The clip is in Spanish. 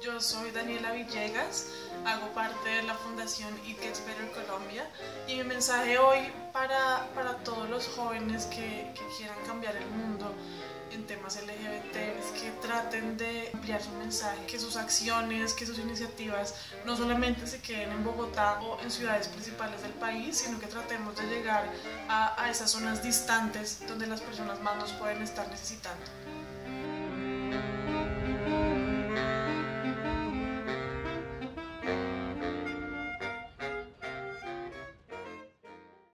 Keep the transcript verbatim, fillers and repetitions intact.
Yo soy Daniela Villegas, hago parte de la Fundación It Gets Better Colombia y mi mensaje hoy para, para todos los jóvenes que, que quieran cambiar el mundo en temas L G B T es que traten de ampliar su mensaje, que sus acciones, que sus iniciativas no solamente se queden en Bogotá o en ciudades principales del país, sino que tratemos de llegar a, a esas zonas distantes donde las personas más nos pueden estar necesitando.